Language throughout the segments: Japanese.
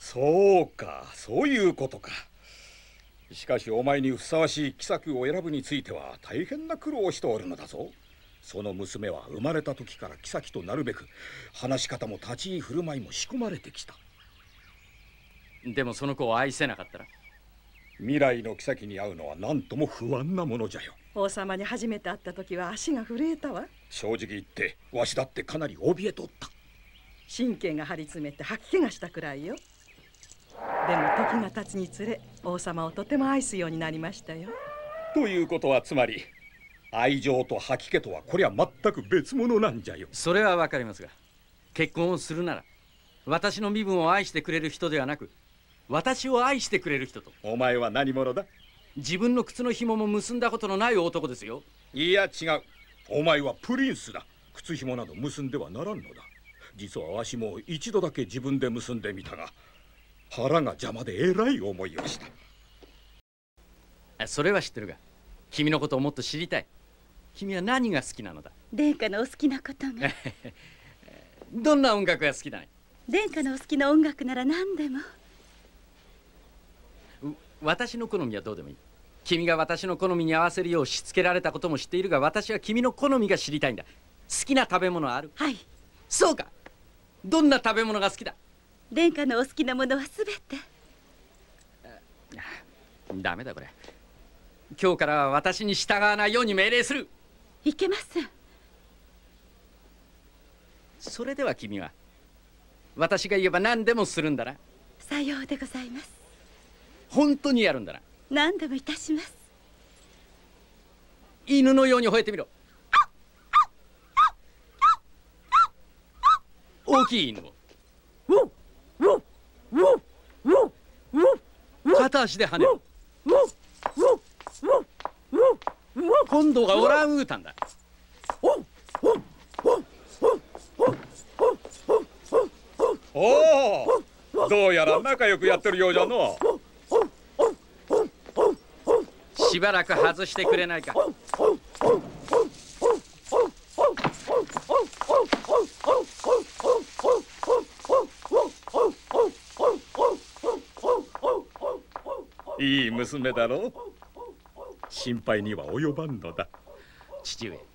そうか、そういうことか。しかしお前にふさわしい妃を選ぶについては大変な苦労をしておるのだぞ。その娘は生まれた時から妃となるべく話し方も立ち居振る舞いも仕込まれてきた。 でもその子を愛せなかったら、 未来の妃に会うのは何とも不安なものじゃよ。 王様に初めて会った時は足が震えたわ。 正直言ってわしだってかなり怯えとった。 神経が張り詰めて吐き気がしたくらいよ。でも時が経つにつれ王様をとても愛すようになりましたよ。 ということはつまり愛情と吐き気とはこりゃ全く別物なんじゃよ。 それはわかりますが、結婚をするなら私の身分を愛してくれる人ではなく、私を愛してくれる人と。 お前は何者だ？ 自分の靴の紐も結んだことのない男ですよ。 いや違う。お前はプリンスだ。靴紐など結んではならんのだ。実はわしも一度だけ自分で結んでみたが、腹が邪魔でえらい思いをした。 それは知ってるが、君のことをもっと知りたい。君は何が好きなのだ？ 殿下のお好きなことが。 どんな音楽が好きだね？ 殿下のお好きな音楽なら何でも。 私の好みはどうでもいい。君が私の好みに合わせるようしつけられたことも知っているが、私は君の好みが知りたいんだ。好きな食べ物はある？ はい。 そうか。どんな食べ物が好きだ？ 殿下のお好きなものはすべて。 ダメだこれ。今日からは私に従わないように命令する。 いけません。 それでは君は私が言えば何でもするんだな？ さようでございます。 本当にやるんだな？ 何でもいたします。 犬のように吠えてみろ。大きい犬を。片足で跳ねる。今度はオランウータンだ。 おお、どうやら仲良くやってるようじゃの。 しばらく外してくれないか。 いい娘だろう。心配には及ばんのだ。 父上。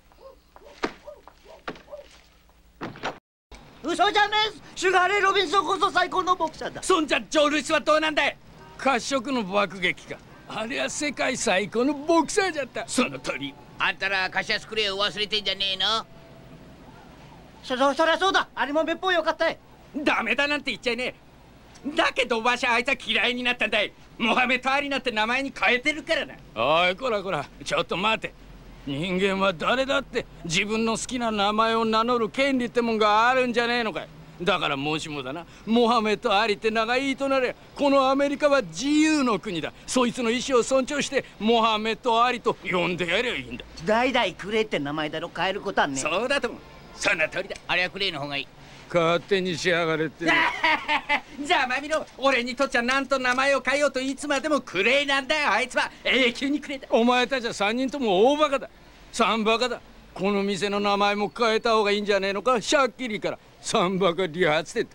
嘘じゃねえ。シュガーレイ・ロビンソンこそ最高のボクサーだ。 そんじゃジョー・ルイスはどうなんだい？ 褐色の爆撃か。あれは世界最高のボクサーじゃった。 その通り。 あんたらカシャスクレイを忘れてんじゃねえの？ そりゃそうだ。あれもめっぽうよかったい。 ダメだなんて言っちゃいねえ。だけどわしはあいつは嫌いになったんだい。モハメド・アリなんて名前に変えてるからな。 おいこらこら、ちょっと待て。人間は誰だって自分の好きな名前を名乗る権利ってもんがあるんじゃねえのかい。だからもしもだな、モハメド・アリって名がいいとなれ、このアメリカは自由の国だ。そいつの意思を尊重してモハメド・アリと呼んでやりゃいいんだ。 代々クレイって名前だろ。変えることはねえ。 そうだとも。その通りだ。 あれはクレイの方がいい。 勝手にしやがれって。 ざまみろ。俺にとっちゃなんと名前を変えようといつまでもクレイなんだよ。あいつは永久にクレイだ。 お前たちは3人とも大バカだ。3バカだ。この店の名前も変えた方がいいんじゃねえのか。しゃっきりから3バカ理髪店って。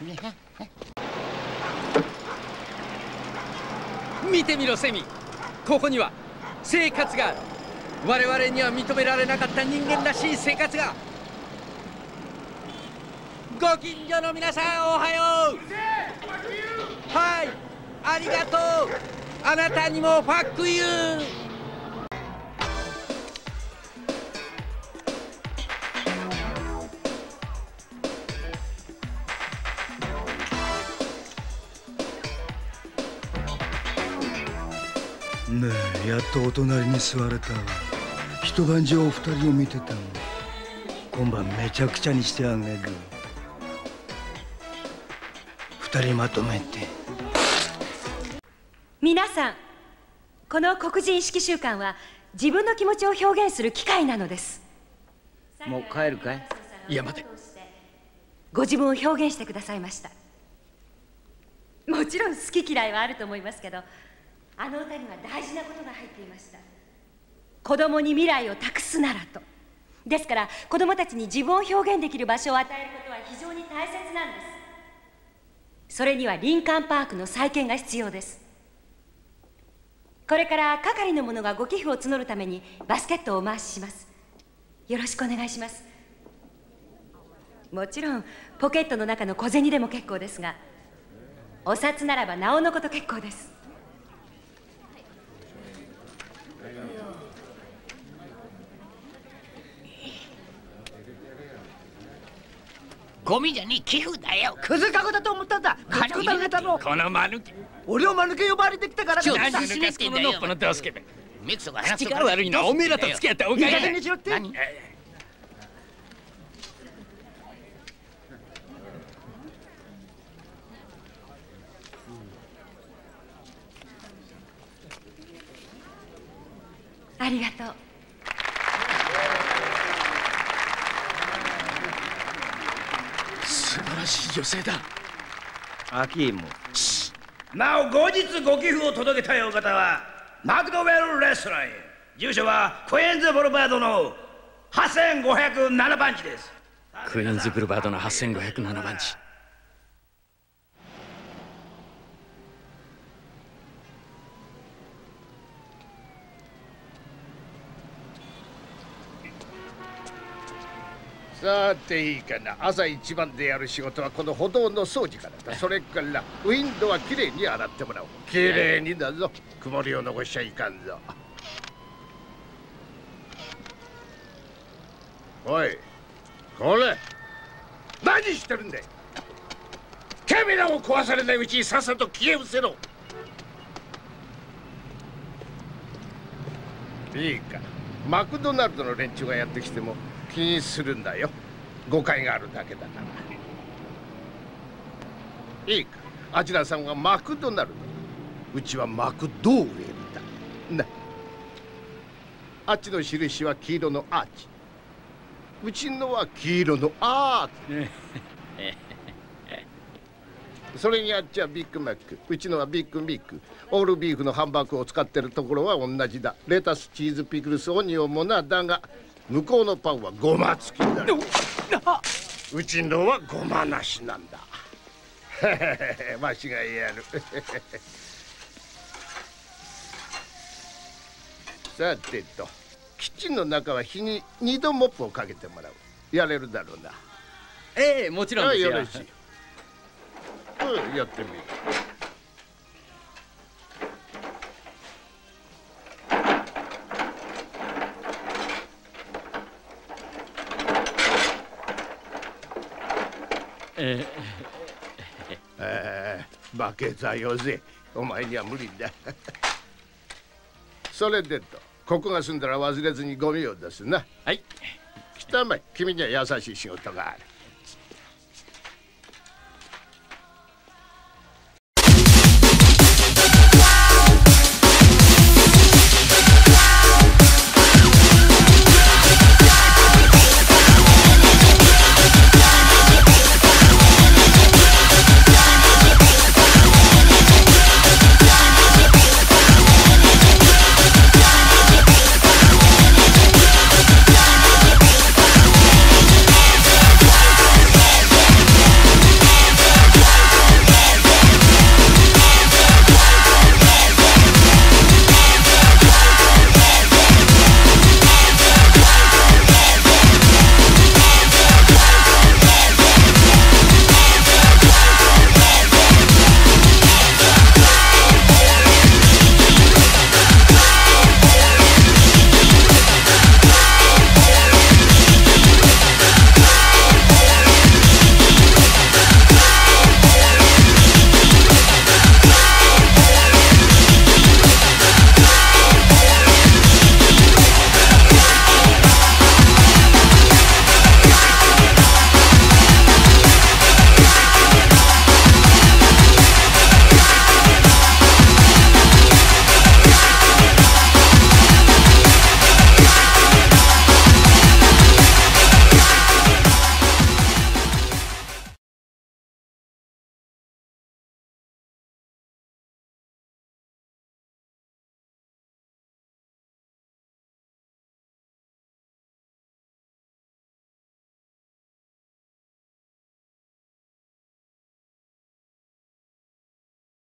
見てみろセミ。ここには生活がある。我々には認められなかった人間らしい生活が。ご近所の皆さんおはよう。はい、ありがとう。あなたにもファックユー。 ねえ、やっとお隣に座れたわ。一晩中お二人を見てたの。今晩めちゃくちゃにしてあげる。二人まとめて。 皆さん、この黒人意識週間は自分の気持ちを表現する機会なのです。 もう帰るかい？ いや待て。 ご自分を表現してくださいました。もちろん好き嫌いはあると思いますけど、あの歌には大事なことが入っていました。子供に未来を託すならと。ですから子供たちに自分を表現できる場所を与えることは非常に大切なんです。 それにはリンカーンパークの再建が必要です。これから係の者がご寄付を募るためにバスケットをお回しします。よろしくお願いします。もちろんポケットの中の小銭でも結構ですが、お札ならばなおのこと結構です。 ゴミじゃねえ、寄付だよ。 クズカゴだと思ったんだ。 金こだげたの。 この間抜け。 俺を間抜け呼ばれてきたからちょっとだ。 何しねってんだよ。 このドスケベ。 ミクソが話口が悪いのはおめえらと付き合ったおかげいい加減だ。 にしろって。 何？ ありがとう。 素晴らしい女性だ。 アキーム。 なお後日ご寄付を届けたいお方はマクドウェルレストランへ。住所はクイーンズブルバードの8507番地です。 クイーンズブルバードの8507番地。 さていいかな。朝一番でやる仕事はこの歩道の掃除からだ。それからウィンドウはきれいに洗ってもらおう。きれいにだぞ。曇りを残しちゃいかんぞ。おい、これ何してるんだよ。カメラを壊されないうちにさっさと消え失せろ。いいか、マクドナルドの連中がやってきても気にするんだよ。誤解があるだけだから。いいか、アジラさんはマクドナルド、うちはマクドーウェルだな。あっちの印は黄色のアーチ、うちのは黄色のアーチそれにあっちはビッグマック、うちのはビッグミック。オールビーフのハンバーグを使ってるところは同じだ。レタス、チーズ、ピクルス、オニオンもな。だが向こうのパンはゴマ付きだ。うちのはゴマなしなんだ。わしがやる。さてと、キッチンの中は日に2度モップをかけてもらう。やれるだろうな。 ええ、もちろんですよ。 よろしい。やってみる。負けたよぜ。お前には無理だ。それでと、ここが済んだら忘れずにゴミを出すな。 はい。 来たまえ、君には優しい仕事がある。